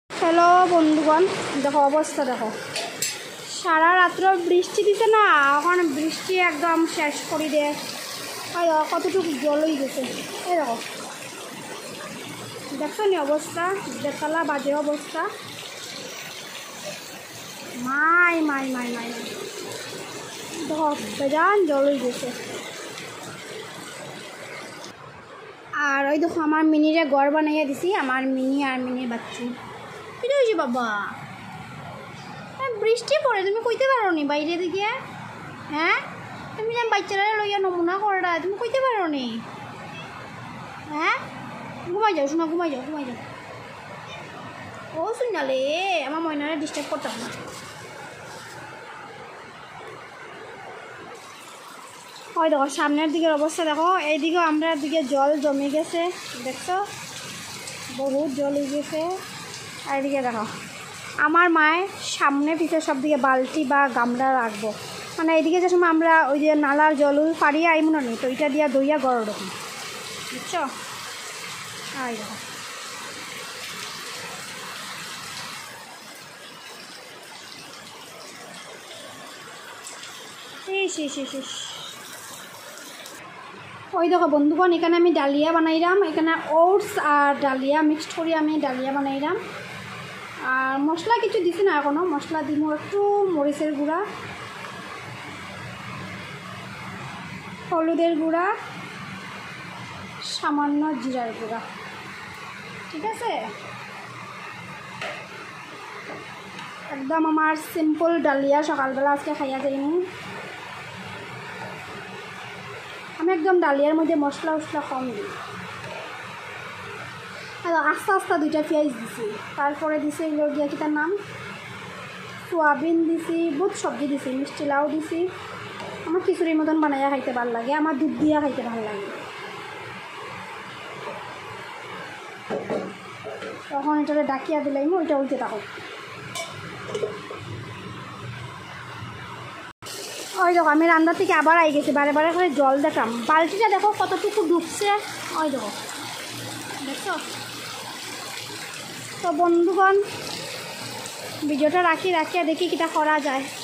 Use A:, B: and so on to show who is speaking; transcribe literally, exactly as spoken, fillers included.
A: Hello বন্ধুগণ, দেখো অবস্থা দেখো, সারা রাত্র বৃষ্টি দিছে না, এখন বৃষ্টি একদম শেষ করে দেয়। কতটুকু জল হয়ে গেছে এই দেখো, দেখছো নি অবস্থা, বেতলা বাজে অবস্থা। মাই মাই মাই মাই দেখো বেজান জল হয়ে গেছে। আর ওই দেখো আমার মিনিরে ঘর বানাইয়া দিছি, আমার মিনি আর মিনির বাচ্চু। কি হয়েছে বাবা? বৃষ্টি পড়ে, তুমি কইতে পারো নি বাইরে দিকে? হ্যাঁ, তুমি যেন বাচ্চারা লইয়া নমুনা করা, তুমি কইতে পারো নি? হ্যাঁ, ঘুমাই যাও, শোনা ঘুমাই যাও, ঘুমাই যাও। ও শুনালে আমার ময়নারে ডিস্টার্ব করতাম না। ওই দেখো সামনের দিকের অবস্থা দেখো, এইদিকেও আমরা দিকে জল জমে গেছে, দেখছো বহুত জল হয়ে গেছে। আর এদিকে দেখো আমার মায়ের সামনে পিছিয়ে সব দিকে বালতি বা গামলা রাখবো, মানে এইদিকে যে সময় আমরা ওই যে নালার জল ফাড়িয়ে আইমু না নি, তো ওইটা দিয়া দইয়া গড় রকম, বুঝছো? আর দেখো ইস ইস ইস ইস। ওই দেখো বন্ধুগণ, এখানে আমি ডালিয়া বানাইলাম, এখানে ওটস আর ডালিয়া মিক্সড করে আমি ডালিয়া বানাইলাম। আর মশলা কিছু দিছি না এখনো, মশলা দিব একটু মরিচের গুঁড়া, হলুদের গুঁড়া, সামান্য জিরার গুঁড়া, ঠিক আছে? একদম আমার সিম্পল ডালিয়া সকালবেলা আজকে খাইয়া যাইনি। আমি একদম ডালিয়ার মধ্যে মশলা উশলা কম দিই। আস্তে আস্তে দুইটা পেঁয়াজ দিছি, তারপরে দিছি এগুলো গিয়া কি তার নাম, সোয়াবিন দিছি, বহুত সবজি দিছি, মিষ্টি লাউ দিছি। আমার খিচুড়ির মতন বানাইয়া খাইতে ভালো লাগে, আমার দুধ দিয়া খাইতে ভালো লাগে। তখন এটাকে ডাকিয়া দিলাম, ওইটা উল্টে থাকো। ওই দেখো আমি রান্না থেকে আবার আই গেছি, বারে বারে করে জল দেখাম, বালতিটা দেখো কতটুকু ডুবছে, ওই দেখো দেখছো। তো বন্ধুগণ ভিডিওটা রাখি রাখিয়া দেখি কিটা করা যায়।